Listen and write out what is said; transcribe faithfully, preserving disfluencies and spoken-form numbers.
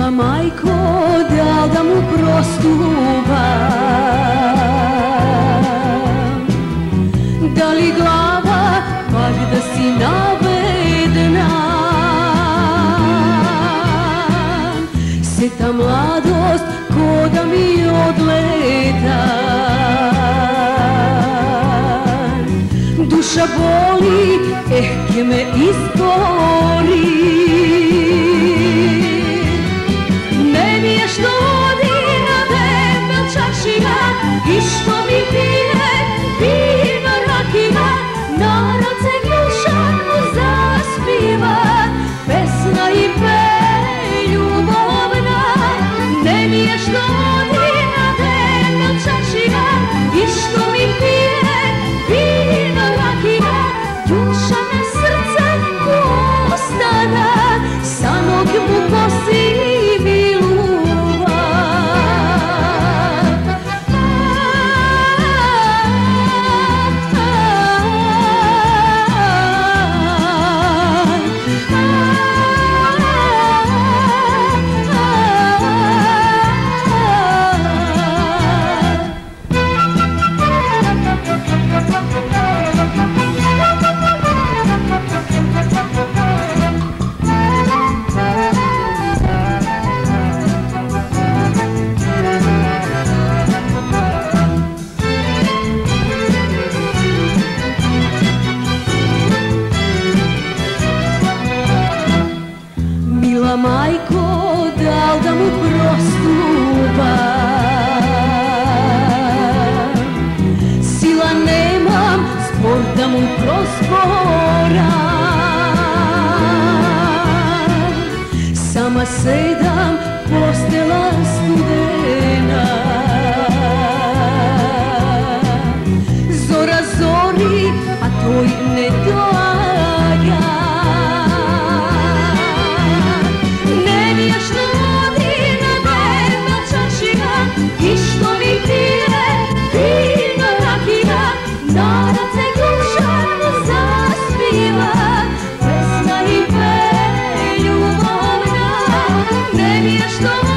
Majko, da da mu prostupam? Da li glava, pak da si navedena? Se ta mladost ko da mi odleta. Duša boli, eh, gdje me izgori. Što vodi na debel čašina i što mi pije vino rakija, narod se glušan mu zaspiva, pesna i pe ljubovna. Ne mi je što vodi na debel čašina i što mi pije vino rakija, duša me srce mu ostana, samog mu kosi Majko, da li da mu prostupam? Sila nemam, spor da mu prosporam. Sama sedam, postela studena. Zora zori, a to i ne doaga. I što mi pije vino rakija, narod se glušan mu zaspiva, pesna i pe ljubovna. Ne mi je što